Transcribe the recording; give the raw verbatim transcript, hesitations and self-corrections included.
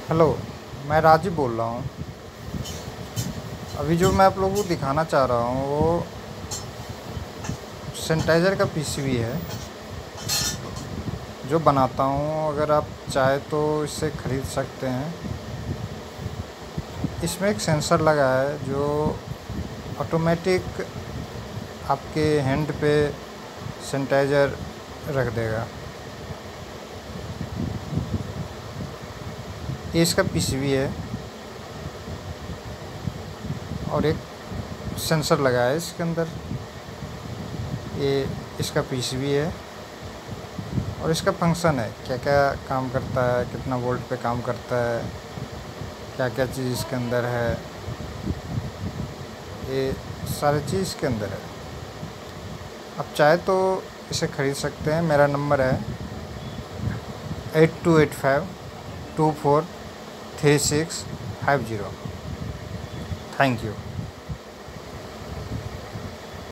Hello, मैं राजू बोल रहा हूँ। अभी जो मैं आप लोगों को दिखाना चाह रहा हूँ वो सैनिटाइज़र का पीसीबी है जो बनाता हूँ। अगर आप चाहे तो इससे ख़रीद सकते हैं। इसमें एक सेंसर लगा है जो ऑटोमेटिक आपके हैंड पे सैनिटाइज़र रख देगा। ये इसका पीसीबी है और एक सेंसर लगा है इसके अंदर। ये इसका पीसीबी है और इसका फंक्शन है, क्या क्या काम करता है, कितना वोल्ट पे काम करता है, क्या क्या चीज़ इसके अंदर है, ये सारी चीज़ इसके अंदर है। आप चाहे तो इसे ख़रीद सकते हैं। मेरा नंबर है eight two eight five two four three six five zero. Thank you.